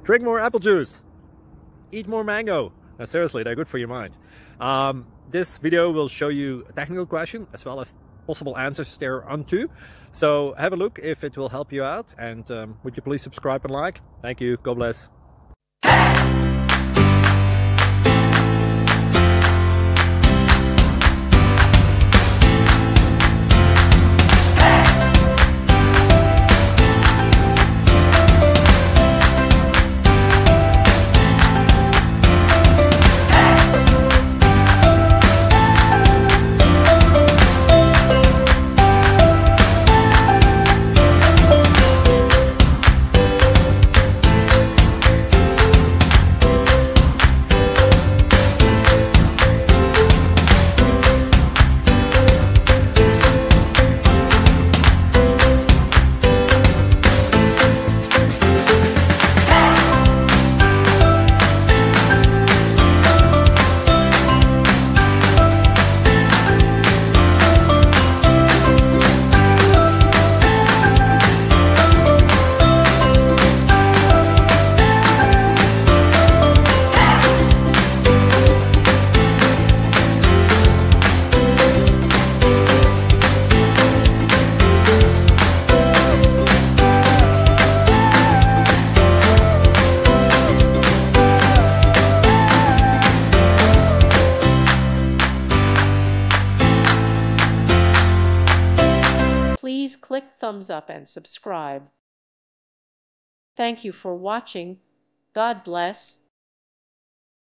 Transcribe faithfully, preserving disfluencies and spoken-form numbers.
Drink more apple juice. Eat more mango. No, seriously, they're good for your mind. Um, this video will show you a technical question as well as possible answers thereunto. So have a look if it will help you out. And um, would you please subscribe and like? Thank you. God bless. Please click thumbs up and subscribe. Thank you for watching. God bless.